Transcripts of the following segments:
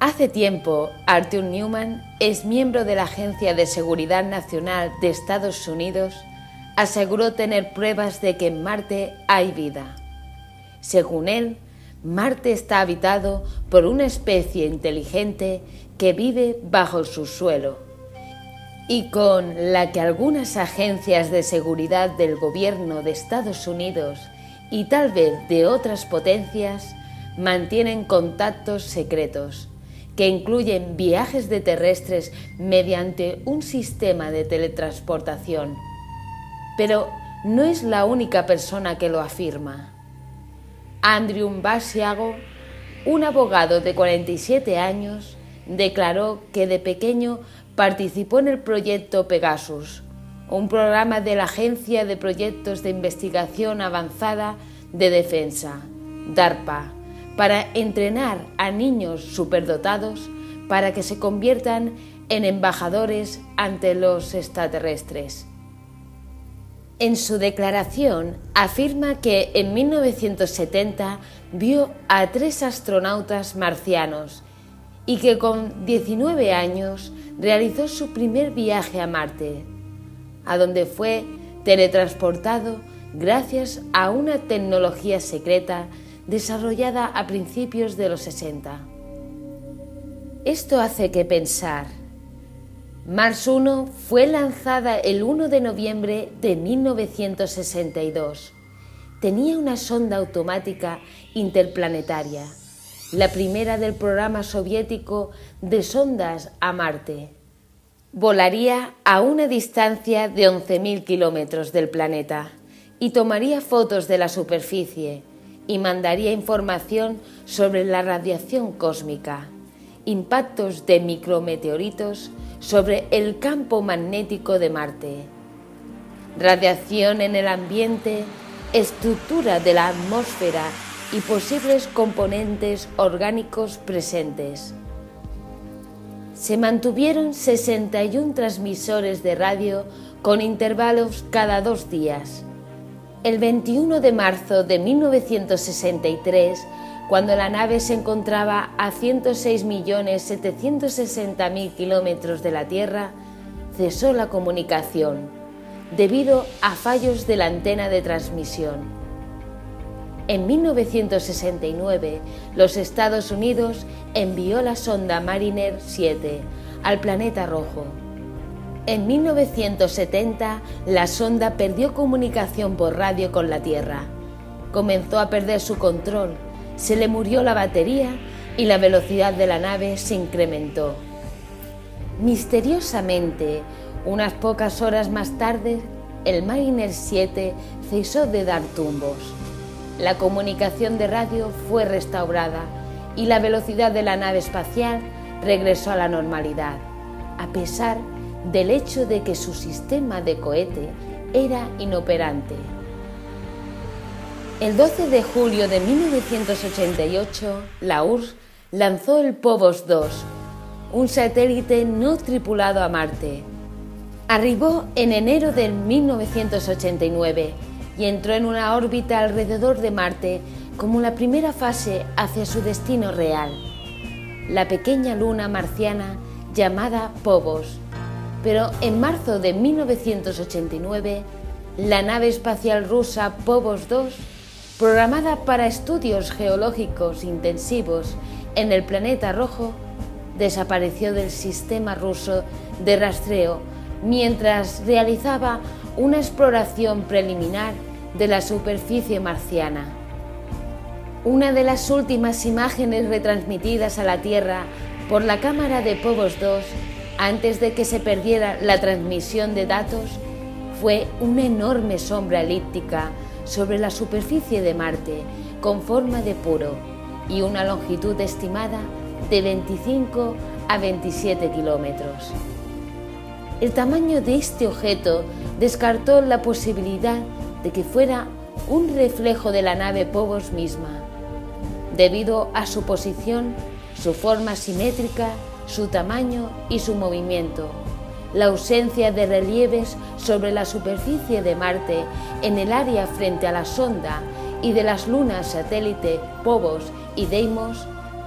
Hace tiempo, Arthur Newman, ex miembro de la Agencia de Seguridad Nacional de Estados Unidos, aseguró tener pruebas de que en Marte hay vida. Según él, Marte está habitado por una especie inteligente que vive bajo el subsuelo y con la que algunas agencias de seguridad del gobierno de Estados Unidos y tal vez de otras potencias mantienen contactos secretos que incluyen viajes de terrestres mediante un sistema de teletransportación. Pero no es la única persona que lo afirma. Andrew Basiago, un abogado de 47 años, declaró que de pequeño participó en el proyecto Pegasus, un programa de la Agencia de Proyectos de Investigación Avanzada de Defensa, DARPA, para entrenar a niños superdotados para que se conviertan en embajadores ante los extraterrestres. En su declaración afirma que en 1970 vio a 3 astronautas marcianos y que con 19 años realizó su primer viaje a Marte, a donde fue teletransportado gracias a una tecnología secreta desarrollada a principios de los 60. Esto hace que pensar. Mars 1 fue lanzada el 1 de noviembre de 1962. Tenía una sonda automática interplanetaria, la primera del programa soviético de sondas a Marte. Volaría a una distancia de 11.000 kilómetros del planeta y tomaría fotos de la superficie y mandaría información sobre la radiación cósmica, impactos de micrometeoritos sobre el campo magnético de Marte, radiación en el ambiente, estructura de la atmósfera y posibles componentes orgánicos presentes. Se mantuvieron 61 transmisores de radio con intervalos cada 2 días. El 21 de marzo de 1963, cuando la nave se encontraba a 106.760.000 kilómetros de la Tierra, cesó la comunicación debido a fallos de la antena de transmisión. En 1969, los Estados Unidos envió la sonda Mariner 7 al planeta rojo. En 1970, la sonda perdió comunicación por radio con la Tierra. Comenzó a perder su control, se le murió la batería y la velocidad de la nave se incrementó. Misteriosamente, unas pocas horas más tarde, el Mariner 7 cesó de dar tumbos. La comunicación de radio fue restaurada y la velocidad de la nave espacial regresó a la normalidad, a pesar del hecho de que su sistema de cohete era inoperante. El 12 de julio de 1988, la URSS lanzó el Phobos 2, un satélite no tripulado a Marte. Arribó en enero de 1989 y entró en una órbita alrededor de Marte como la primera fase hacia su destino real, la pequeña luna marciana llamada Phobos. Pero en marzo de 1989, la nave espacial rusa Phobos 2, programada para estudios geológicos intensivos en el planeta rojo, desapareció del sistema ruso de rastreo mientras realizaba una exploración preliminar de la superficie marciana. Una de las últimas imágenes retransmitidas a la Tierra por la cámara de Phobos 2 antes de que se perdiera la transmisión de datos fue una enorme sombra elíptica sobre la superficie de Marte con forma de puro y una longitud estimada de 25 a 27 kilómetros. El tamaño de este objeto descartó la posibilidad de que fuera un reflejo de la nave Phobos misma, debido a su posición, su forma simétrica, su tamaño y su movimiento, la ausencia de relieves sobre la superficie de Marte en el área frente a la sonda y de las lunas satélite Phobos y Deimos,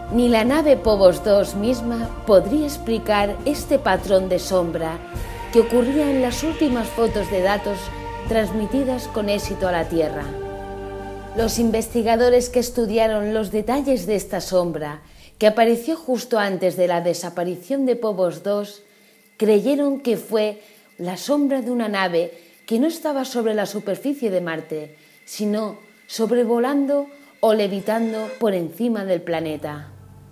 Ni la nave Phobos 2 misma podría explicar este patrón de sombra que ocurría en las últimas fotos de datos transmitidas con éxito a la Tierra. Los investigadores que estudiaron los detalles de esta sombra, que apareció justo antes de la desaparición de Phobos 2, creyeron que fue la sombra de una nave que no estaba sobre la superficie de Marte, sino sobrevolando o levitando por encima del planeta.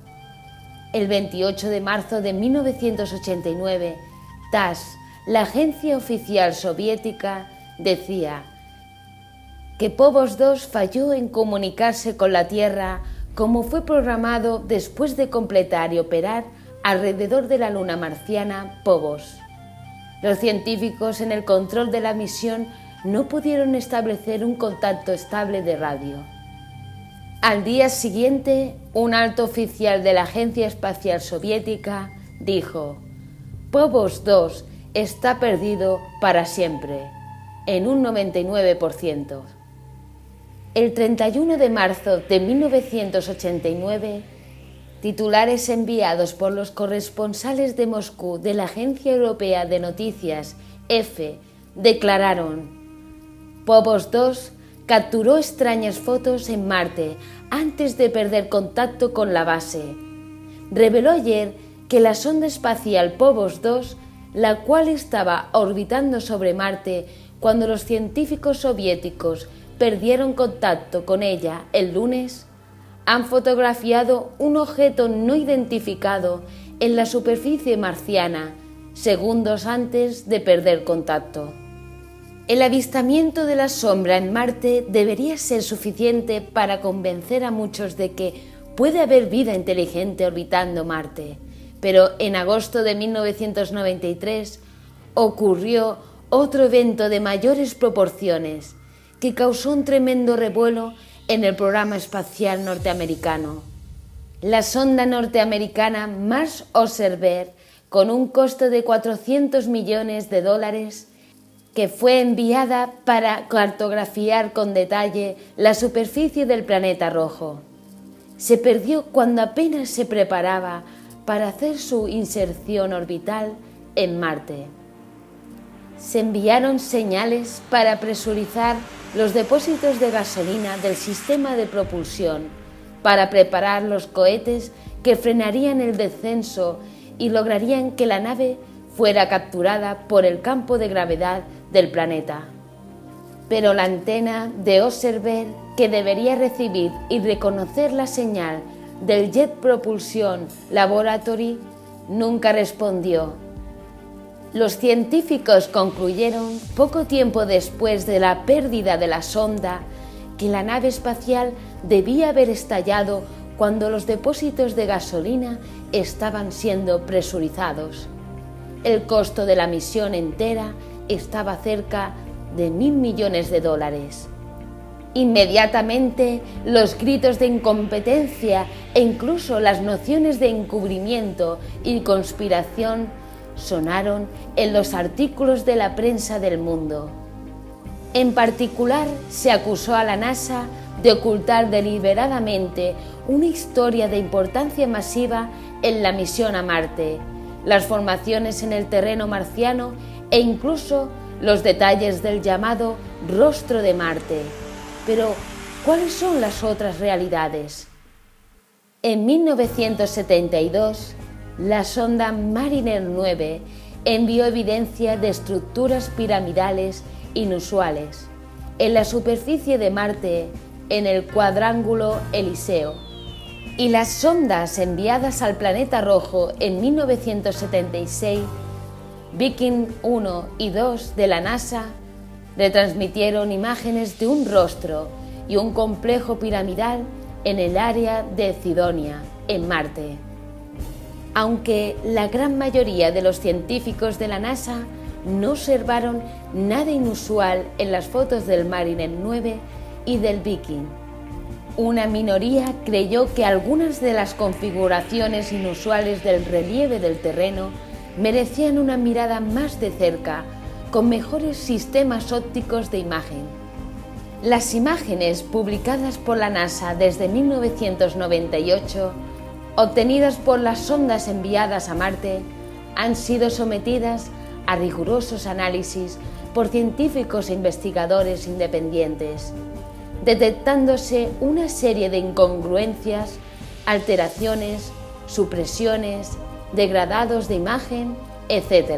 El 28 de marzo de 1989, TASS, la agencia oficial soviética, decía que Phobos 2 falló en comunicarse con la Tierra como fue programado después de completar y operar alrededor de la luna marciana Phobos. Los científicos en el control de la misión no pudieron establecer un contacto estable de radio. Al día siguiente, un alto oficial de la Agencia Espacial Soviética dijo: Phobos 2 está perdido para siempre, en un 99%. El 31 de marzo de 1989, titulares enviados por los corresponsales de Moscú de la Agencia Europea de Noticias, EFE, declararon: Phobos 2 capturó extrañas fotos en Marte antes de perder contacto con la base. Reveló ayer que la sonda espacial Phobos 2, la cual estaba orbitando sobre Marte cuando los científicos soviéticos perdieron contacto con ella el lunes, han fotografiado un objeto no identificado en la superficie marciana segundos antes de perder contacto. El avistamiento de la sombra en Marte debería ser suficiente para convencer a muchos de que puede haber vida inteligente orbitando Marte, pero en agosto de 1993 ocurrió otro evento de mayores proporciones que causó un tremendo revuelo en el programa espacial norteamericano. La sonda norteamericana Mars Observer, con un costo de $400 millones, que fue enviada para cartografiar con detalle la superficie del planeta rojo, se perdió cuando apenas se preparaba para hacer su inserción orbital en Marte. Se enviaron señales para presurizar los depósitos de gasolina del sistema de propulsión, para preparar los cohetes que frenarían el descenso y lograrían que la nave fuera capturada por el campo de gravedad del planeta. Pero la antena de Observer, que debería recibir y reconocer la señal del Jet Propulsion Laboratory, nunca respondió. Los científicos concluyeron, poco tiempo después de la pérdida de la sonda, que la nave espacial debía haber estallado cuando los depósitos de gasolina estaban siendo presurizados. El costo de la misión entera estaba cerca de $1.000 millones. Inmediatamente, los gritos de incompetencia e incluso las nociones de encubrimiento y conspiración sonaron en los artículos de la prensa del mundo. En particular, se acusó a la NASA de ocultar deliberadamente una historia de importancia masiva en la misión a Marte, las formaciones en el terreno marciano e incluso los detalles del llamado rostro de Marte. Pero, ¿cuáles son las otras realidades? En 1972, la sonda Mariner 9 envió evidencia de estructuras piramidales inusuales en la superficie de Marte, en el cuadrángulo Eliseo. Y las sondas enviadas al planeta rojo en 1976, Viking 1 y 2 de la NASA, retransmitieron imágenes de un rostro y un complejo piramidal en el área de Cydonia, en Marte. Aunque la gran mayoría de los científicos de la NASA no observaron nada inusual en las fotos del Mariner 9 y del Viking, una minoría creyó que algunas de las configuraciones inusuales del relieve del terreno merecían una mirada más de cerca, con mejores sistemas ópticos de imagen. Las imágenes publicadas por la NASA desde 1998 obtenidas por las sondas enviadas a Marte, han sido sometidas a rigurosos análisis por científicos e investigadores independientes, detectándose una serie de incongruencias, alteraciones, supresiones, degradados de imagen, etc.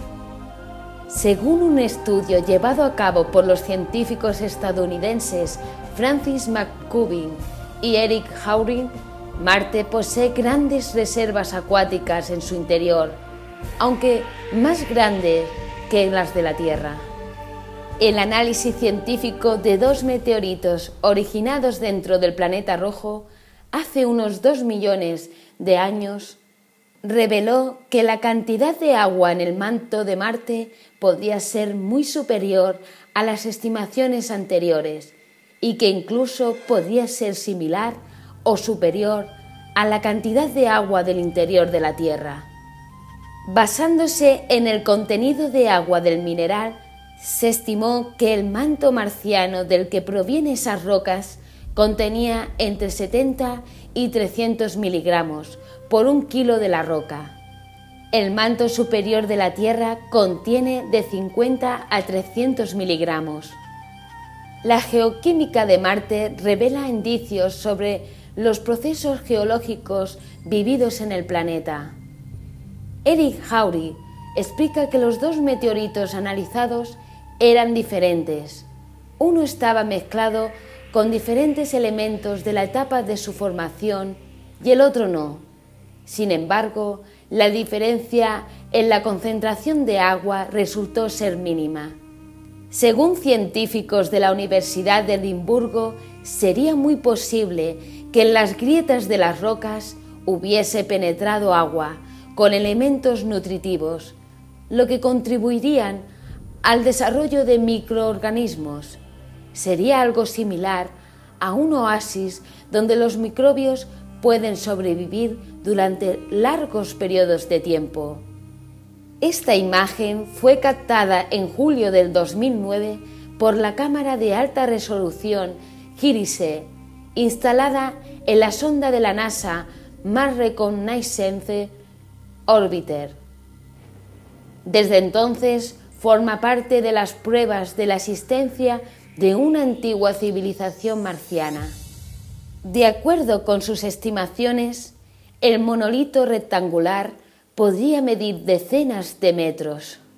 Según un estudio llevado a cabo por los científicos estadounidenses Francis McCubbin y Eric Hawring, Marte posee grandes reservas acuáticas en su interior, aunque más grandes que las de la Tierra. El análisis científico de 2 meteoritos originados dentro del planeta rojo hace unos 2 millones de años reveló que la cantidad de agua en el manto de Marte podía ser muy superior a las estimaciones anteriores y que incluso podría ser similar o superior a la cantidad de agua del interior de la Tierra. Basándose en el contenido de agua del mineral, se estimó que el manto marciano del que provienen esas rocas contenía entre 70 y 300 miligramos por 1 kilo de la roca. El manto superior de la Tierra contiene de 50 a 300 miligramos. La geoquímica de Marte revela indicios sobre los procesos geológicos vividos en el planeta. Eric Hawring explica que los 2 meteoritos analizados eran diferentes. Uno estaba mezclado con diferentes elementos de la etapa de su formación y el otro no. Sin embargo, la diferencia en la concentración de agua resultó ser mínima. Según científicos de la Universidad de Edimburgo, sería muy posible que en las grietas de las rocas hubiese penetrado agua con elementos nutritivos, lo que contribuirían al desarrollo de microorganismos. Sería algo similar a un oasis donde los microbios pueden sobrevivir durante largos periodos de tiempo. Esta imagen fue captada en julio del 2009 por la cámara de alta resolución JIRISE, instalada en la sonda de la NASA Mars Reconnaissance Orbiter. Desde entonces forma parte de las pruebas de la existencia de una antigua civilización marciana. De acuerdo con sus estimaciones, el monolito rectangular podría medir decenas de metros.